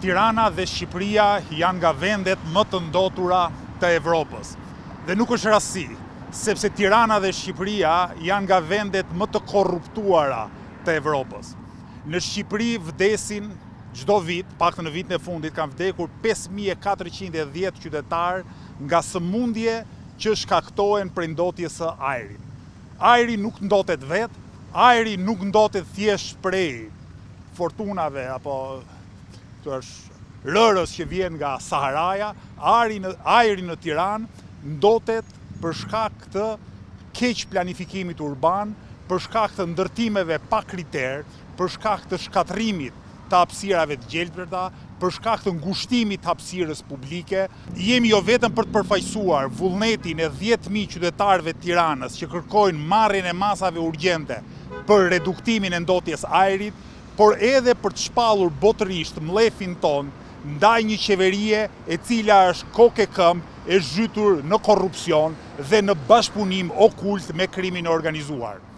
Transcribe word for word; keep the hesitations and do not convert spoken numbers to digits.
Tirana dhe Shqipëria janë nga vendet më të ndotura të Evropës. Dhe nuk është rasti, sepse Tirana dhe Shqipëria janë nga vendet më të korruptuara të Evropës. Në Shqipëri vdesin çdo vit, paktën në vitin e fundit kanë vdekur pesë mijë e katërqind e dhjetë qytetarë nga sëmundje që shkaktohen prej ndotjes së ajrit. Ajri nuk ndotet vetë, ajri nuk ndotet thjesht prej fortunave apo të është rërës që vjen nga Saharaja, ajri në, ajri në Tiranë ndotet për shkak të keq planifikimit urban, për shkak të ndërtimeve pa kriter, për shkak të shkatrimit të hapësirave të gjelbërta, për shkak të ngushtimit të hapësirës publike. Jemi jo vetëm për të përfaqësuar vullnetin e dhjetë mijë qytetarëve të Tiranës që kërkojnë marrjen e masave urgjente për reduktimin e ndotjes ajrit, por edhe për të shpallur botërisht mlefin ton ndaj një qeverie e cila është kokë e këmbë e zhytur në korrupsion dhe në bashkëpunim okult me krimin e organizuar.